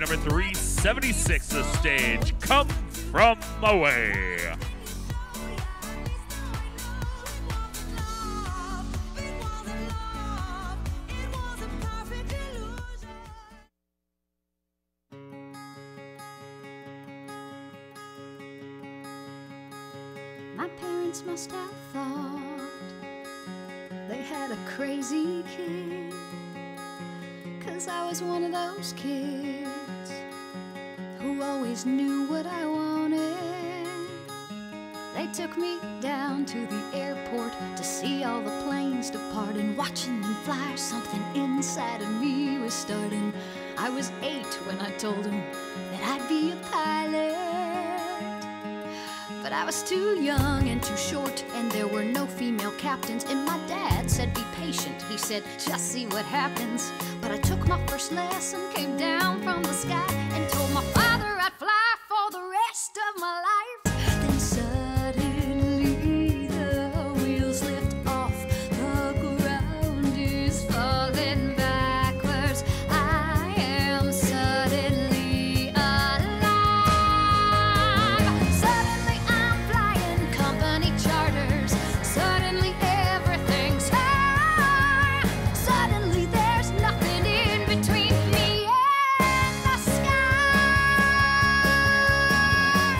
number 376, the stage, Come From Away. My parents must have thought they had a crazy kid, 'cause I was one of those kids who always knew what I wanted. They took me down to the airport to see all the planes depart, and watching them fly, something inside of me was starting. I was 8 when I told them that I'd be a pilot. But I was too young and too short, and there were no female captains. And my dad said, be patient. He said, just see what happens. But I took my first lesson, came down from the sky, and told my father I'd fly for the rest of my life. Then suddenly the wheels lift off, the ground is falling backwards. I am suddenly alive. Suddenly I'm flying company charters. Suddenly everything's high. Suddenly there's nothing in between me and the sky.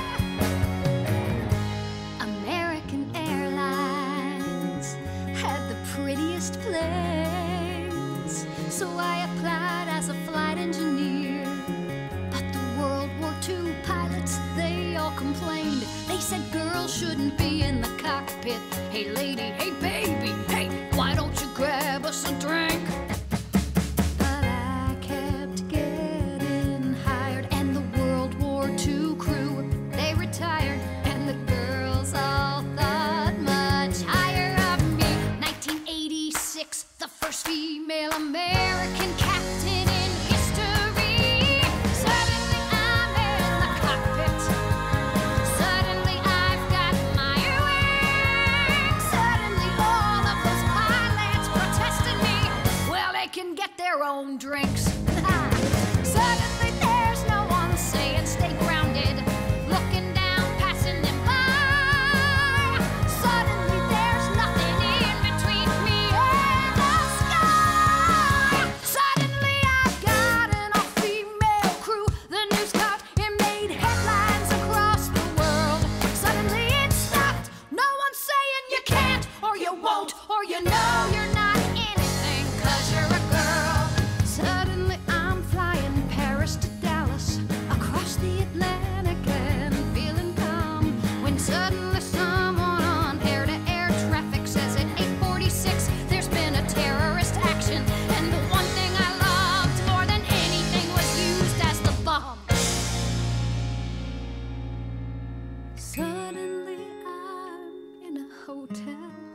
American Airlines had the prettiest planes, so I applied as a flight engineer. But the World War II pilots, they all complained. They said girls shouldn't be in the cockpit. Hey lady, hey baby, hey, why don't you grab us a drink? But I kept getting hired, and the World War II crew, they retired, and the girls all thought much higher of me. 1986, the first female American captain in history. Suddenly I'm in the cockpit. Suddenly I've got my wings. Suddenly all of those pilots protesting me, well, they can get their own drinks. Suddenly there's no one saying stay grounded, looking down, passing them by. Suddenly there's nothing in between me and the sky. Suddenly I've got an all-female crew. The news caught and made headlines across the world. Suddenly it stopped. No one's saying you can't, or you won't, or you know you're not anything 'cause you're a girl. Suddenly I'm flying Paris to Dallas, across the Atlantic and feeling calm, when suddenly someone on air-to-air traffic says at 8:46 there's been a terrorist action, and the one thing I loved more than anything was used as the bomb. Suddenly I'm in a hotel.